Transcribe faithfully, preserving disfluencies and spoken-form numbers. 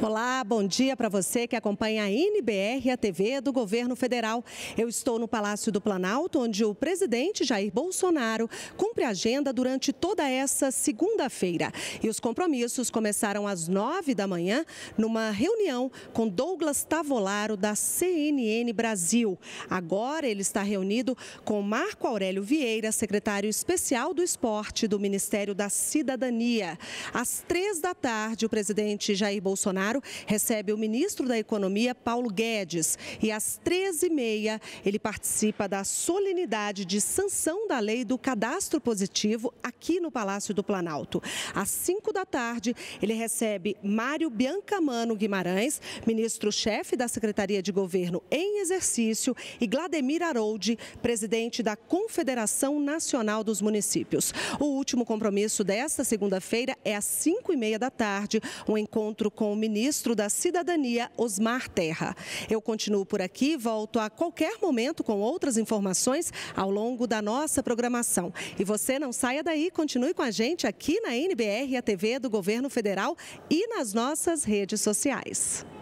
Olá, bom dia para você que acompanha a N B R, a T V do Governo Federal. Eu estou no Palácio do Planalto, onde o presidente Jair Bolsonaro cumpre a agenda durante toda essa segunda-feira. E os compromissos começaram às nove da manhã, numa reunião com Douglas Tavolaro, da C N N Brasil. Agora ele está reunido com Marco Aurélio Vieira, secretário especial do Esporte do Ministério da Cidadania. Às três da tarde, o presidente Jair Bolsonaro recebe o ministro da Economia, Paulo Guedes, e às treze e meia ele participa da solenidade de sanção da lei do cadastro positivo aqui no Palácio do Planalto. Às cinco da tarde, ele recebe Mário Biancamano Guimarães, ministro-chefe da Secretaria de Governo em exercício, e Glademir Aroldi, presidente da Confederação Nacional dos Municípios. O último compromisso desta segunda-feira é às cinco e meia da tarde, um encontro com o ministro ministro da Cidadania, Osmar Terra. Eu continuo por aqui e volto a qualquer momento com outras informações ao longo da nossa programação. E você não saia daí, continue com a gente aqui na N B R, a T V do Governo Federal, e nas nossas redes sociais.